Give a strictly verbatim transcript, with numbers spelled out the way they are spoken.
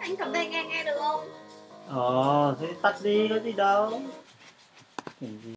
Anh cầm đây nghe nghe được không? Ờ, thế tắt đi có gì đâu.